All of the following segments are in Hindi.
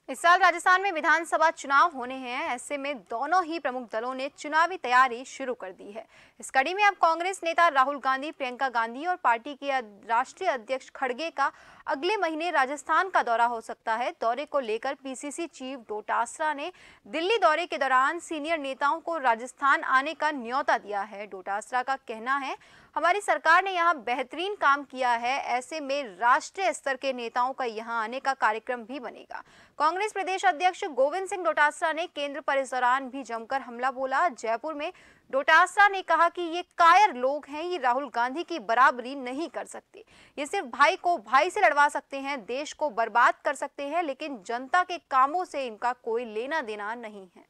इस साल राजस्थान में विधानसभा चुनाव होने हैं। ऐसे में दोनों ही प्रमुख दलों ने चुनावी तैयारी शुरू कर दी है। इस कड़ी में अब कांग्रेस नेता राहुल गांधी, प्रियंका गांधी और पार्टी के राष्ट्रीय अध्यक्ष खड़गे का अगले महीने राजस्थान का दौरा हो सकता है। दौरे को लेकर पीसीसी चीफ डोटासरा ने दिल्ली दौरे के दौरान सीनियर नेताओं को राजस्थान आने का न्योता दिया है। डोटासरा का कहना है, हमारी सरकार ने यहाँ बेहतरीन काम किया है, ऐसे में राष्ट्रीय स्तर के नेताओं का यहाँ आने का कार्यक्रम भी बनेगा। कांग्रेस प्रदेश अध्यक्ष गोविंद सिंह डोटासरा ने केंद्र पर इस दौरान भी जमकर हमला बोला। जयपुर में डोटासरा ने कहा कि ये कायर लोग हैं, ये राहुल गांधी की बराबरी नहीं कर सकते। ये सिर्फ भाई को भाई से लड़वा सकते हैं, देश को बर्बाद कर सकते हैं, लेकिन जनता के कामों से इनका कोई लेना देना नहीं है।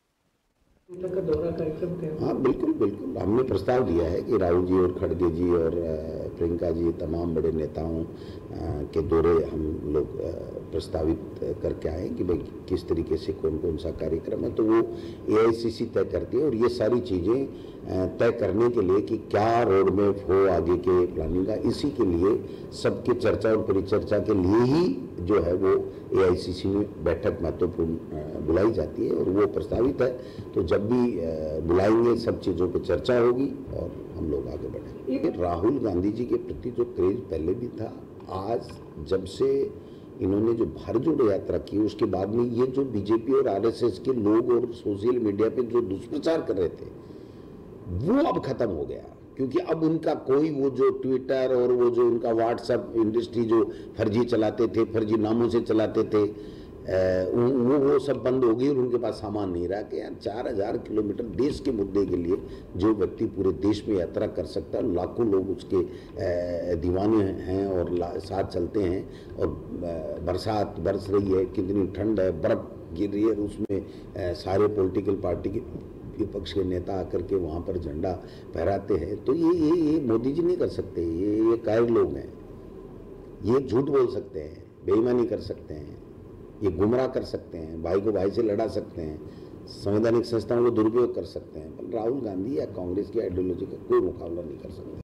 का दौरा कार्यक्रम थे। हाँ, बिल्कुल बिल्कुल हमने प्रस्ताव दिया है कि राहुल जी और खड़गे जी और प्रियंका जी, तमाम बड़े नेताओं के दौरे हम लोग प्रस्तावित करके आए कि भाई किस तरीके से कौन कौन सा कार्यक्रम है, तो वो एआईसीसी तय करती है। और ये सारी चीज़ें तय करने के लिए कि क्या रोड मैप हो आगे के प्लानिंग का, इसी के लिए सबके चर्चा और परिचर्चा के लिए ही जो है वो एआईसीसी में बैठक महत्वपूर्ण बुलाई जाती है और वो प्रस्तावित है। तो जब भी बुलाएंगे सब चीज़ों पर चर्चा होगी और हम लोग आगे बढ़ेंगे। राहुल गांधी जी के प्रति जो क्रेज पहले भी था, आज जब से इन्होंने जो भारत जोड़ो यात्रा की उसके बाद में ये जो बीजेपी और आरएसएस के लोग और सोशल मीडिया पे जो दुष्प्रचार कर रहे थे वो अब खत्म हो गया, क्योंकि अब उनका कोई वो जो ट्विटर और वो जो उनका व्हाट्सएप इंडस्ट्री जो फर्जी चलाते थे, फर्जी नामों से चलाते थे, वो सब बंद हो गई और उनके पास सामान नहीं रहा कि यार 4000 किलोमीटर देश के मुद्दे के लिए जो व्यक्ति पूरे देश में यात्रा कर सकता है, लाखों लोग उसके दीवाने हैं और साथ चलते हैं। और बरसात बरस रही है, कितनी ठंड है, बर्फ गिर रही है, उसमें सारे पॉलिटिकल पार्टी के विपक्ष के नेता आकर के वहाँ पर झंडा फहराते हैं। तो ये मोदी जी नहीं कर सकते, ये कायर लोग हैं, ये झूठ बोल सकते हैं, बेईमानी कर सकते हैं, ये गुमराह कर सकते हैं, भाई को भाई से लड़ा सकते हैं, संवैधानिक संस्थाओं को दुरुपयोग कर सकते हैं, पर राहुल गांधी या कांग्रेस की आइडियोलॉजी का कोई मुकाबला नहीं कर सकते।